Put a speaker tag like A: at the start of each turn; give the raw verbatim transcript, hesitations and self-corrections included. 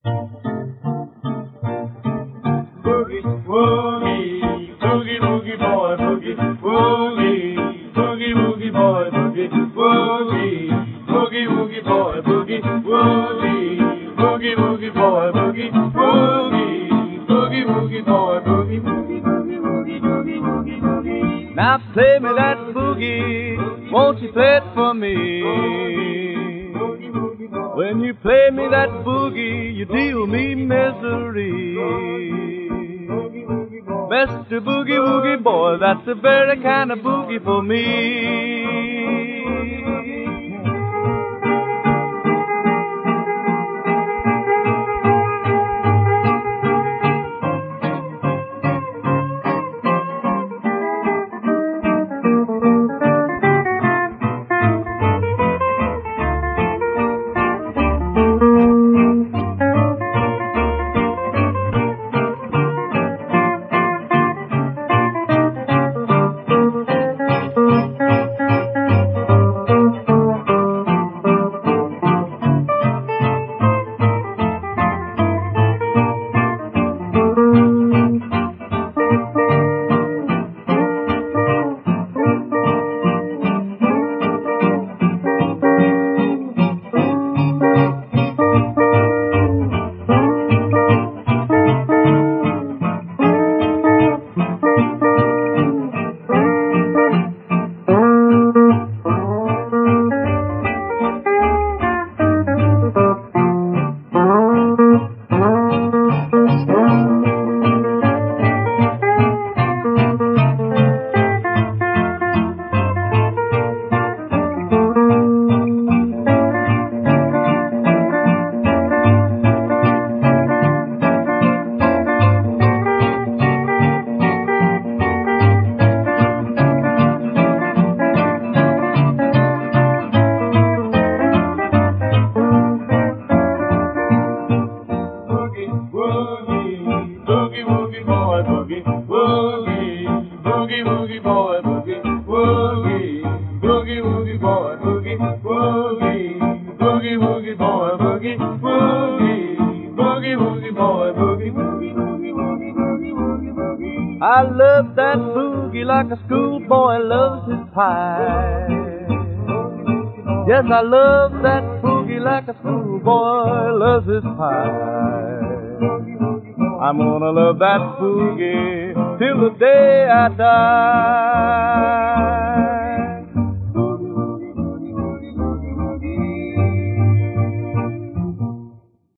A: Boogie, woogie, boogie, woogie boy, boogie, woogie, boogie, woogie boy, boogie, woogie, boogie, woogie boy, boogie, woogie, boogie, woogie boy, boogie, woogie, boogie, woogie boy, boogie, woogie, woogie, woogie, woogie, woogie, woogie. Now play me that boogie, won't you play it for me? When you play me that boogie, you deal me misery. Mister Boogie Woogie Boy, that's the very kind of boogie for me. I love that boogie like a schoolboy loves his pie. Yes, I love that boogie like a schoolboy loves his pie. I'm gonna love that boogie till the day I die.